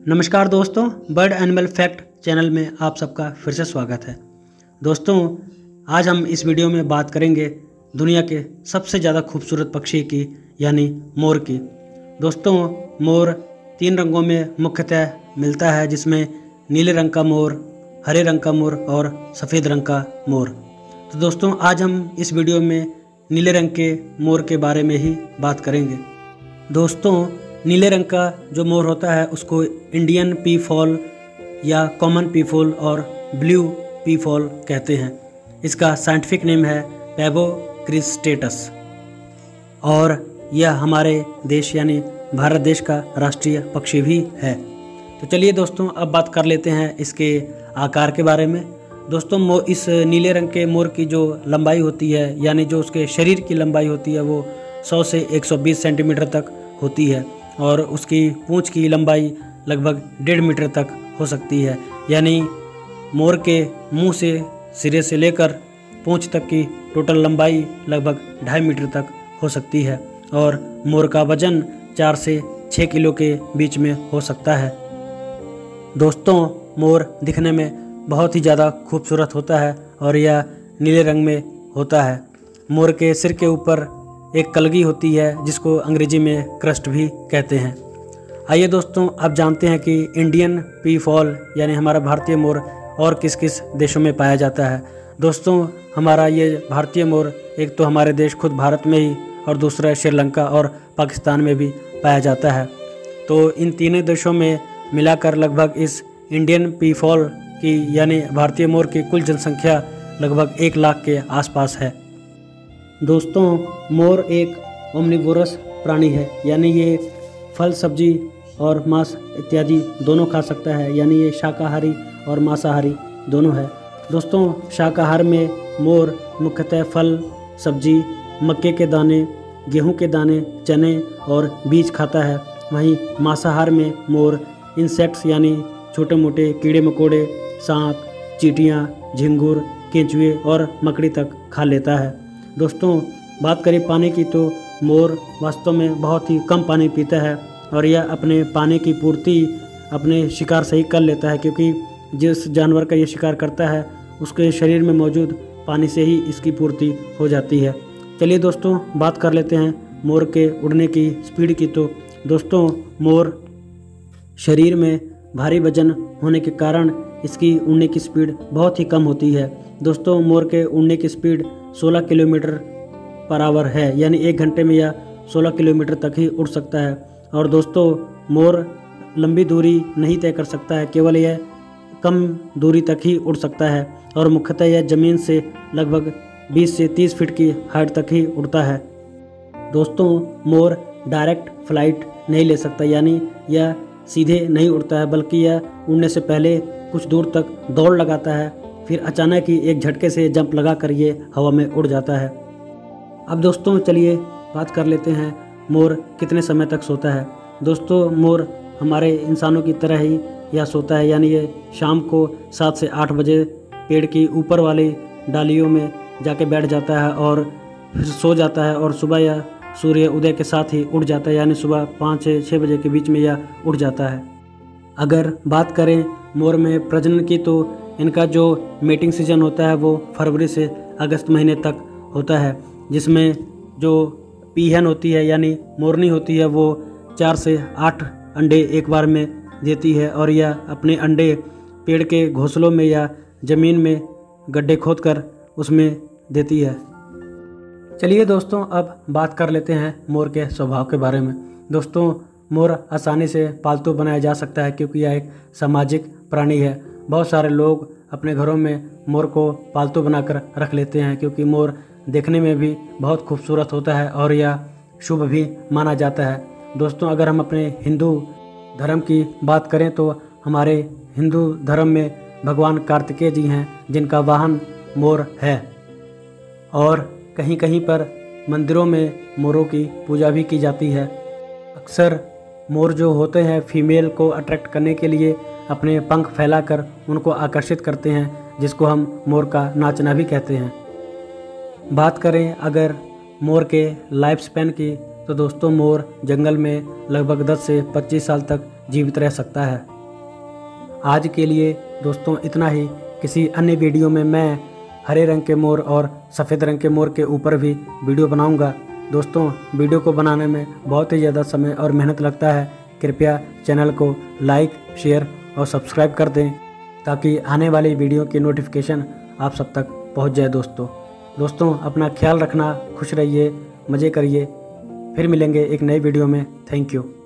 नमस्कार दोस्तों, bird animal fact channel में आप सबका फिर से स्वागत है। दोस्तों, आज हम इस वीडियो में बात करेंगे दुनिया के सबसे ज़्यादा खूबसूरत पक्षी की यानी मोर की। दोस्तों, मोर 3 रंगों में मुख्यतः मिलता है, जिसमें नीले रंग का मोर, हरे रंग का मोर और सफ़ेद रंग का मोर। तो दोस्तों, आज हम इस वीडियो में नीले रंग के मोर के बारे में ही बात करेंगे। दोस्तों, नीले रंग का जो मोर होता है उसको इंडियन पीफॉल या कॉमन पीफॉल और ब्लू पीफॉल कहते हैं। इसका साइंटिफिक नेम है पैबो क्रिस्टेटस और यह हमारे देश यानी भारत देश का राष्ट्रीय पक्षी भी है। तो चलिए दोस्तों, अब बात कर लेते हैं इसके आकार के बारे में। दोस्तों, इस नीले रंग के मोर की जो लंबाई होती है यानी जो उसके शरीर की लंबाई होती है वो 100 से 120 सेंटीमीटर तक होती है और उसकी पूंछ की लंबाई लगभग 1.5 मीटर तक हो सकती है। यानी मोर के मुंह से सिरे से लेकर पूंछ तक की टोटल लंबाई लगभग 2.5 मीटर तक हो सकती है और मोर का वजन 4 से 6 किलो के बीच में हो सकता है। दोस्तों, मोर दिखने में बहुत ही ज़्यादा खूबसूरत होता है और यह नीले रंग में होता है। मोर के सिर के ऊपर एक कलगी होती है जिसको अंग्रेजी में क्रस्ट भी कहते हैं। आइए दोस्तों, अब जानते हैं कि इंडियन पीफॉल यानी हमारा भारतीय मोर और किस किस देशों में पाया जाता है। दोस्तों, हमारा ये भारतीय मोर एक तो हमारे देश खुद भारत में ही और दूसरा श्रीलंका और पाकिस्तान में भी पाया जाता है। तो इन तीनों देशों में मिलाकर लगभग इस इंडियन पीफॉल की यानी भारतीय मोर की कुल जनसंख्या लगभग 1 लाख के आसपास है। दोस्तों, मोर एक ओमनिवोरस प्राणी है, यानी ये फल, सब्जी और मांस इत्यादि दोनों खा सकता है, यानी ये शाकाहारी और मांसाहारी दोनों है। दोस्तों, शाकाहार में मोर मुख्यतः फल, सब्जी, मक्के के दाने, गेहूं के दाने, चने और बीज खाता है। वहीं मांसाहार में मोर इंसेक्ट्स यानी छोटे मोटे कीड़े मकोड़े, सांप, चींटियां, झिंगुर, केंचुए और मकड़ी तक खा लेता है। दोस्तों, बात करें पानी की तो मोर वास्तव में बहुत ही कम पानी पीता है और यह अपने पानी की पूर्ति अपने शिकार से ही कर लेता है, क्योंकि जिस जानवर का ये शिकार करता है उसके शरीर में मौजूद पानी से ही इसकी पूर्ति हो जाती है। चलिए दोस्तों, बात कर लेते हैं मोर के उड़ने की स्पीड की। तो दोस्तों, मोर शरीर में भारी वजन होने के कारण इसकी उड़ने की स्पीड बहुत ही कम होती है। दोस्तों, मोर के उड़ने की स्पीड 16 किलोमीटर पर आवर है, यानी 1 घंटे में यह 16 किलोमीटर तक ही उड़ सकता है। और दोस्तों, मोर लंबी दूरी नहीं तय कर सकता है, केवल यह कम दूरी तक ही उड़ सकता है और मुख्यतः यह ज़मीन से लगभग 20 से 30 फीट की हाइट तक ही उड़ता है। दोस्तों, मोर डायरेक्ट फ्लाइट नहीं ले सकता, यानी यह सीधे नहीं उड़ता है, बल्कि यह उड़ने से पहले कुछ दूर तक दौड़ लगाता है, फिर अचानक ही एक झटके से जंप लगा कर ये हवा में उड़ जाता है। अब दोस्तों, चलिए बात कर लेते हैं मोर कितने समय तक सोता है। दोस्तों, मोर हमारे इंसानों की तरह ही यह सोता है, यानी ये शाम को 7 से 8 बजे पेड़ की ऊपर वाली डालियों में जाके बैठ जाता है और फिर सो जाता है और सुबह यह सूर्य उदय के साथ ही उड़ जाता है, यानी सुबह 5 से 6 बजे के बीच में यह उड़ जाता है। अगर बात करें मोर में प्रजनन की तो इनका जो मेटिंग सीजन होता है वो फरवरी से अगस्त महीने तक होता है, जिसमें जो पीहन होती है यानी मोरनी होती है वो 4 से 8 अंडे एक बार में देती है और यह अपने अंडे पेड़ के घोंसलों में या ज़मीन में गड्ढे खोदकर उसमें देती है। चलिए दोस्तों, अब बात कर लेते हैं मोर के स्वभाव के बारे में। दोस्तों, मोर आसानी से पालतू बनाया जा सकता है क्योंकि यह एक सामाजिक प्राणी है। बहुत सारे लोग अपने घरों में मोर को पालतू बनाकर रख लेते हैं, क्योंकि मोर देखने में भी बहुत खूबसूरत होता है और यह शुभ भी माना जाता है। दोस्तों, अगर हम अपने हिंदू धर्म की बात करें तो हमारे हिंदू धर्म में भगवान कार्तिकेय जी हैं, जिनका वाहन मोर है और कहीं कहीं पर मंदिरों में मोरों की पूजा भी की जाती है। अक्सर मोर जो होते हैं फीमेल को अट्रैक्ट करने के लिए अपने पंख फैलाकर उनको आकर्षित करते हैं, जिसको हम मोर का नाचना भी कहते हैं। बात करें अगर मोर के लाइफ स्पैन की तो दोस्तों मोर जंगल में लगभग 10 से 25 साल तक जीवित रह सकता है। आज के लिए दोस्तों इतना ही। किसी अन्य वीडियो में मैं हरे रंग के मोर और सफ़ेद रंग के मोर के ऊपर भी वीडियो बनाऊंगा। दोस्तों वीडियो को बनाने में बहुत ही ज़्यादा समय और मेहनत लगता है। कृपया चैनल को लाइक, शेयर और सब्सक्राइब कर दें ताकि आने वाली वीडियो की नोटिफिकेशन आप सब तक पहुंच जाए। दोस्तों अपना ख्याल रखना, खुश रहिए, मज़े करिए। फिर मिलेंगे एक नई वीडियो में। Thank you.